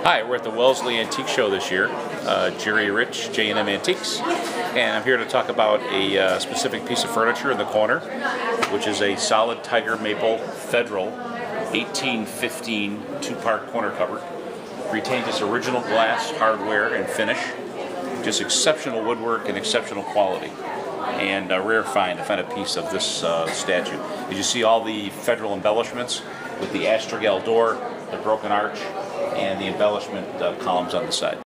Hi, we're at the Wellesley Antique Show this year. Jerry Rich, J&M Antiques, and I'm here to talk about a specific piece of furniture in the corner, which is a solid tiger maple Federal 1815 two-part corner cupboard. Retains its original glass, hardware, and finish. Just exceptional woodwork and exceptional quality. And a rare find to find a piece of this statue. As you see all the Federal embellishments with the astragal door, the broken arch, and the embellishment columns on the side.